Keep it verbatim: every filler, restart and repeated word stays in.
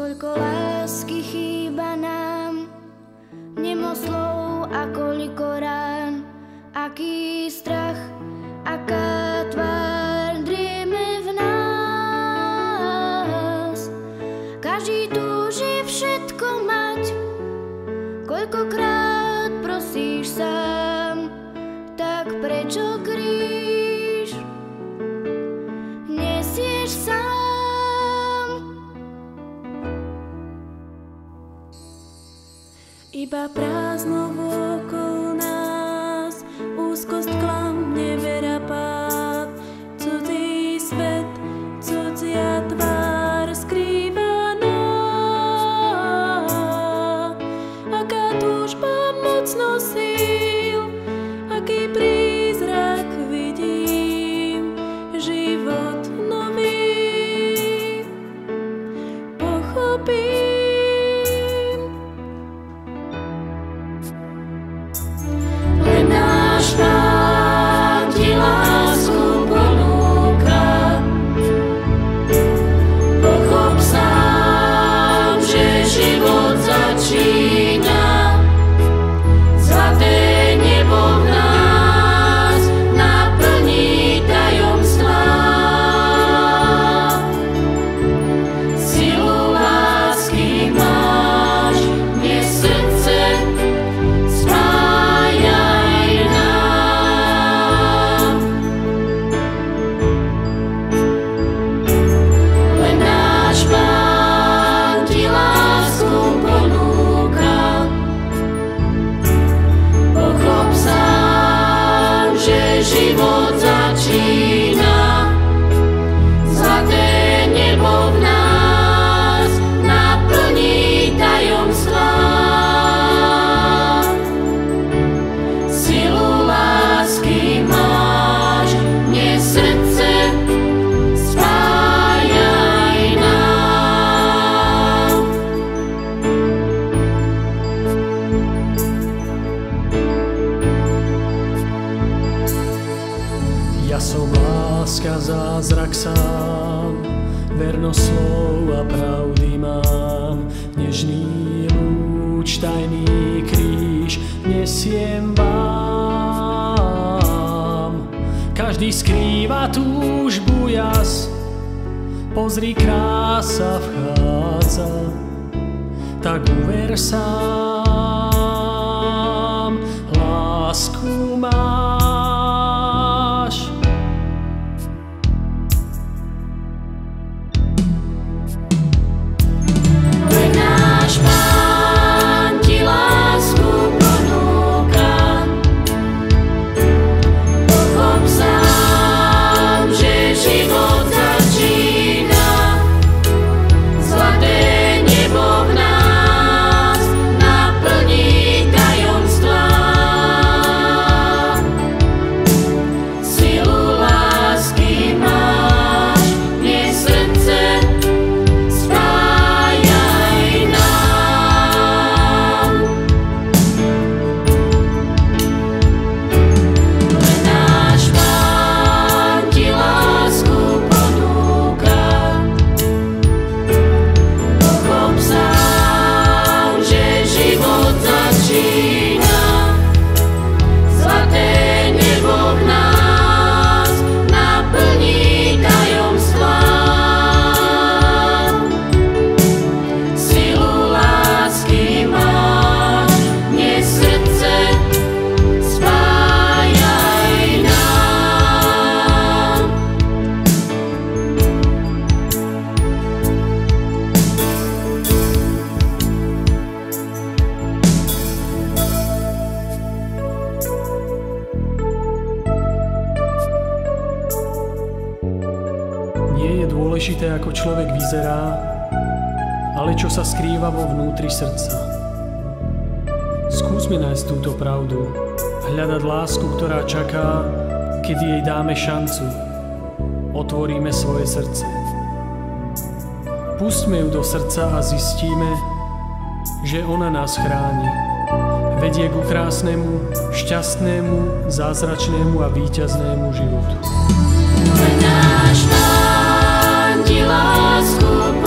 Koľko lásky chýba nám, nemo slov a koľko rán, aký strach, aká tvár drieme v nás. Každý túži všetko mať, koľkokrát prosíš sám, tak prečo kríž nesieš sám? Iba prázdno vôkol nás, úzkosť, klam, nevera, pád. Cudzí svet, cudzia tvár skrývaná. Aká túžba, mocno síl, aký prízrak vidím, život nový pochopím. Život začína, zlaté nebo v nás naplní tajomstvá. Silu lásky máš, mne srdce spájaj nám. Ja som láska, zázrak sám, vernosť slov a pravdy mám. Nežný lúč, tajný kríž nesiem vám. Každý skrýva túžbu jas, pozri, krása vchádza, tak uver sám, lásku mám. Nie je dôležité, ako človek vyzerá, ale čo sa skrýva vo vnútri srdca. Skúsme nájsť túto pravdu, hľadať lásku, ktorá čaká, kedy jej dáme šancu. Otvoríme svoje srdce. Pustme ju do srdca a zistíme, že ona nás chráni. Vedie ku krásnemu, šťastnému, zázračnému a víťaznému životu. Náš Pán ti lásku